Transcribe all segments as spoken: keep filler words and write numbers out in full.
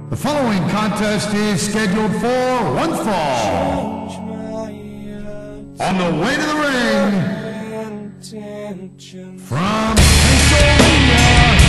The following contest is scheduled for one fall. On the way to the ring, from Pennsylvania,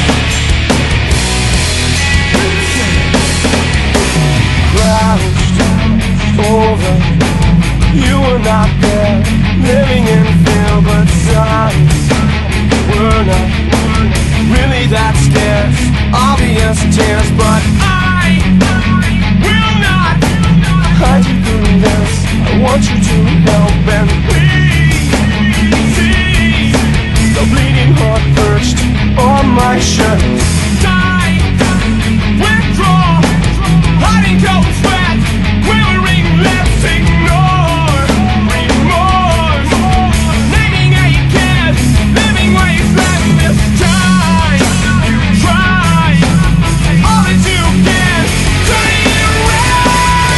crouched over, you were not there, living in fear, but signs were not really that scarce. Obvious tears, but I will not hide you through this. I want you to help and please see the bleeding heart perched on my shirt. Die, withdraw, hiding cold sweat, quivering lips, ignore remorse, naming how you cared, living where you slept. This time you try all that you can, turning it around.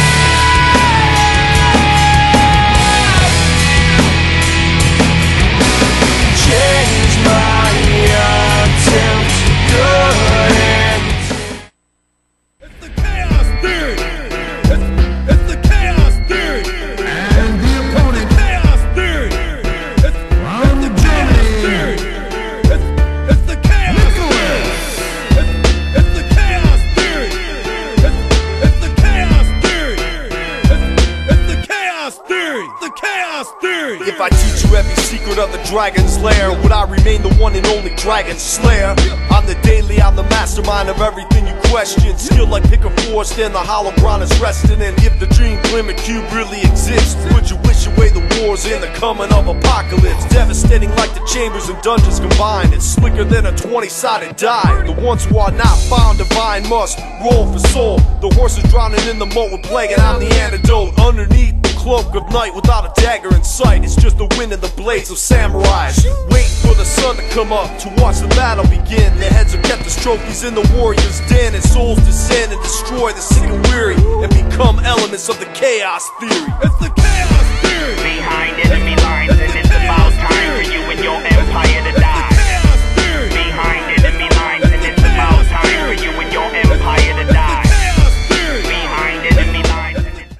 Change my attempt, good end. It's the chaos theory. It's, it's the chaos theory. and the opponent Chaos theory. It's, from it's the chaos theory. Germany, It's, it's the chaos Niklas. It's, it's the chaos theory. It's, it's the chaos theory. It's, it's the chaos theory. The chaos theory. If I teach you every secret of the dragon's lair, would I remain the one and only dragon slayer? I'm the daily, I'm the mastermind of everything you question. Skill like pick a forest and the hollow ground is resting in. If the dream glimmer cube really exists, would you wish away the wars and the coming of apocalypse? Devastating like the chambers and dungeons combined. It's slicker than a twenty-sided die. The ones who are not found divine must roll for soul. The horse is drowning in the moat with plague, and I'm the antidote. Underneath the cloak of night without a dagger in sight, it's just the wind and the blades of samurais. Wait for the sun to come up to watch the battle begin. Their heads are kept as trophies in the warrior's den, and souls descend and destroy the sick and weary and become elements of the chaos theory. It's the chaos theory. Behind enemy lines, and it's about time for you and your empire to die. Chaos theory. Behind enemy lines, and it's about time for you and your empire to die. Chaos theory. Behind enemy lines, and it's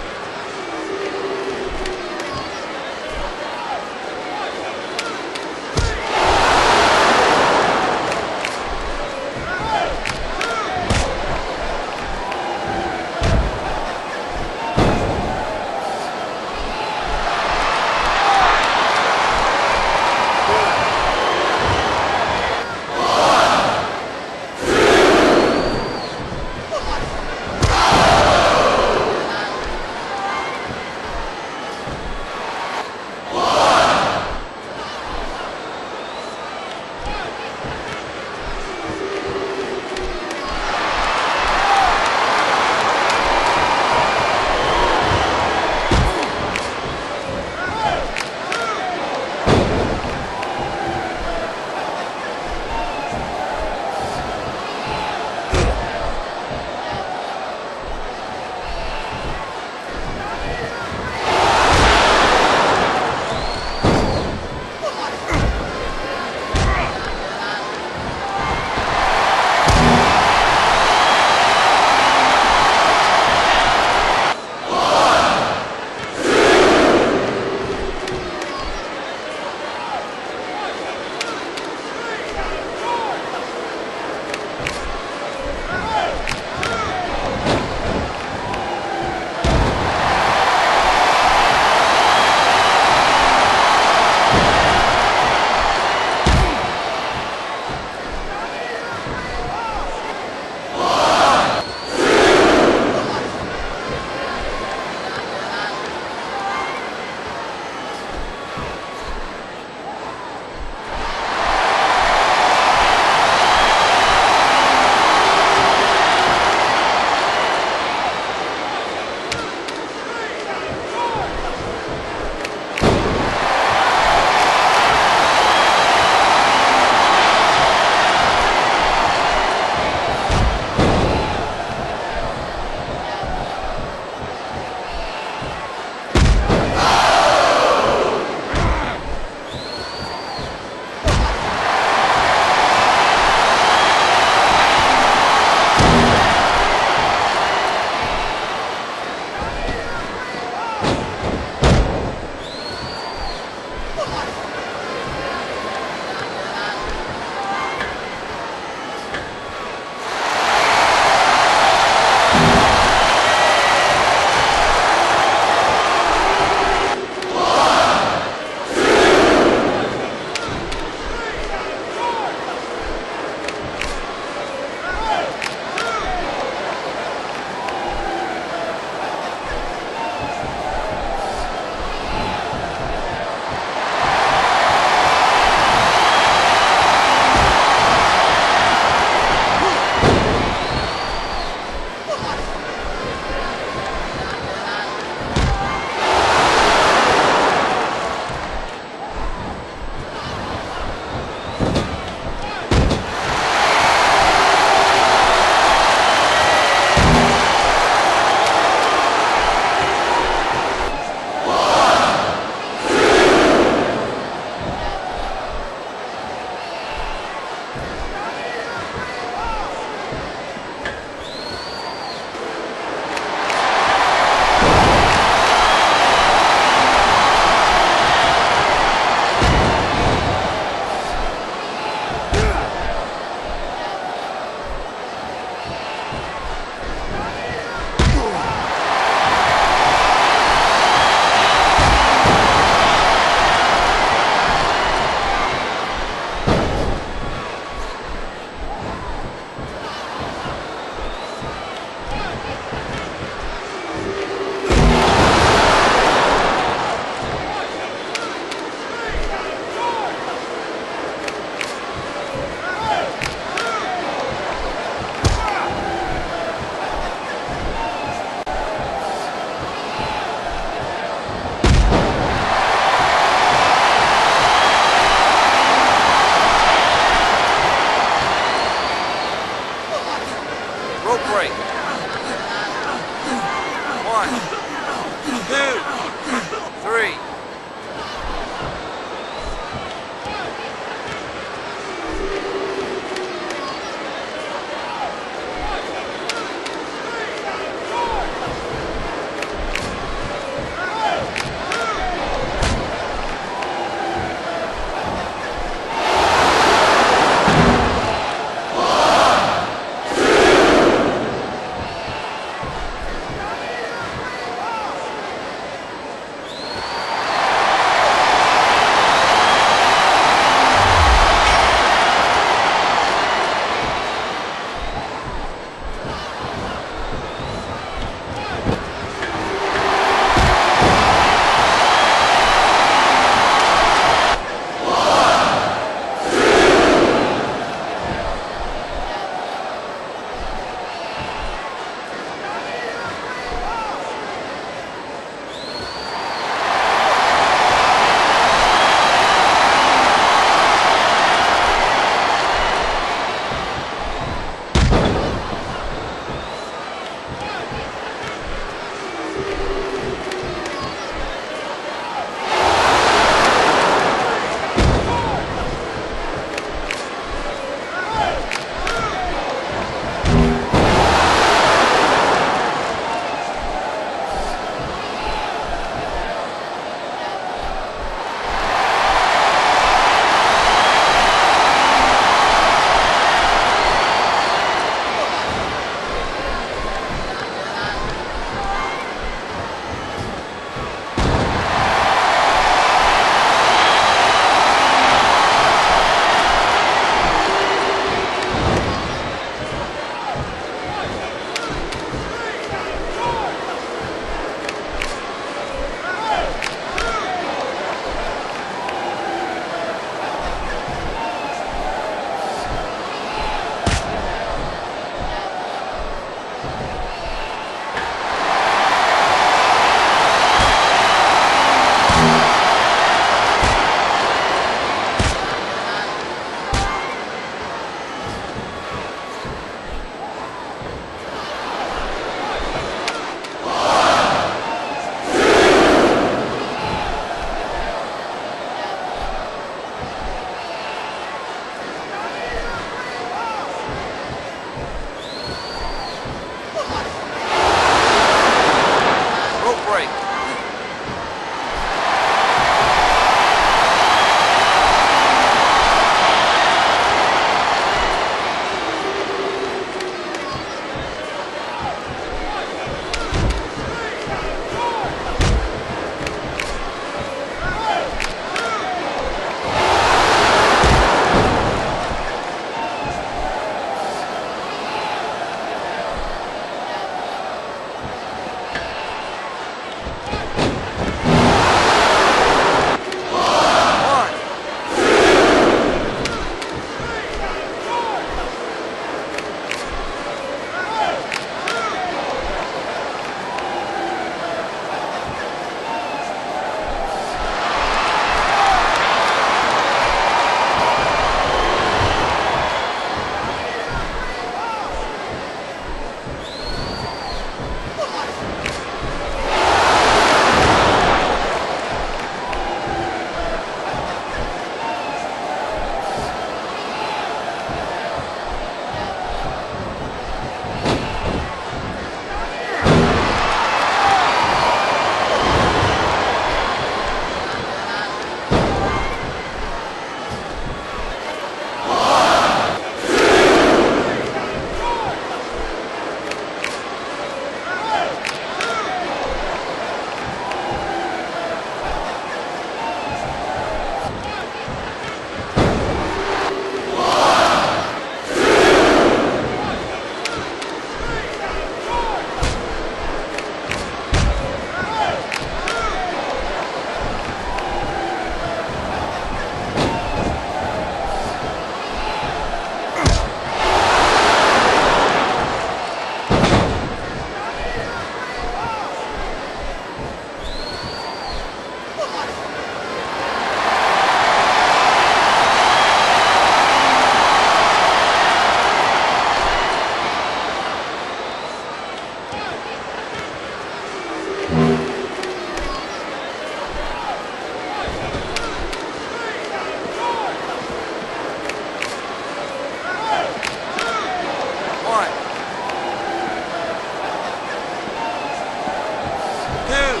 two,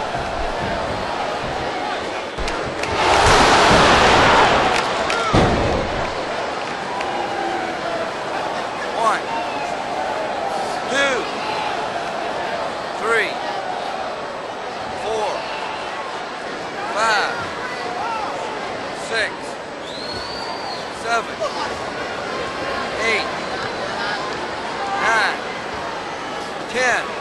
one, two, three, four, five, six, seven, eight, nine, ten.